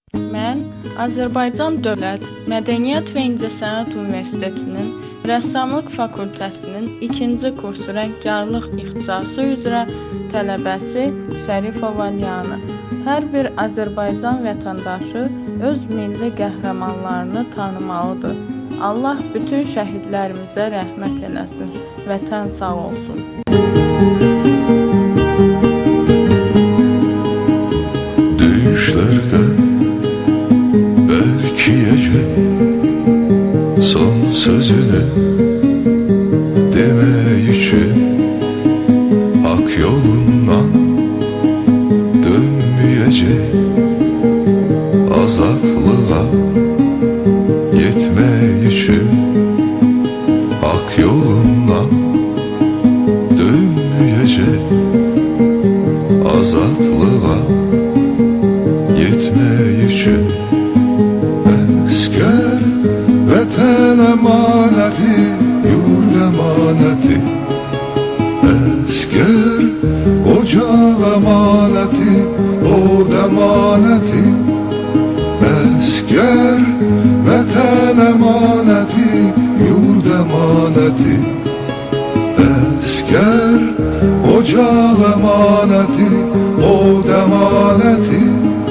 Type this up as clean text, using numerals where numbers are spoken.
Mən Azərbaycan Dövlət Mədəniyyət və İncəsənət Universitetinin Rəssamlıq Fakültəsinin 2-ci kursu rəngkarlıq ixtisası üzrə tələbəsi Sərifova Liana. Hər bir Azərbaycan vətəndaşı öz milli qəhrəmanlarını tanımalıdır. Allah bütün şəhidlərimizə rəhmət eləsin. Vətən sağ olsun. Düşlerde belki gece son sözünü demek için hak yolundan dönmeyecek, azatlığa yetmek için hak yolundan dönmeyecek, azatlığa yetmek için esker vətən emaneti, yurd emaneti, esker ocaq emaneti, od emaneti, esker vətən emaneti, yurd emaneti, esker ocaq emaneti, od emaneti,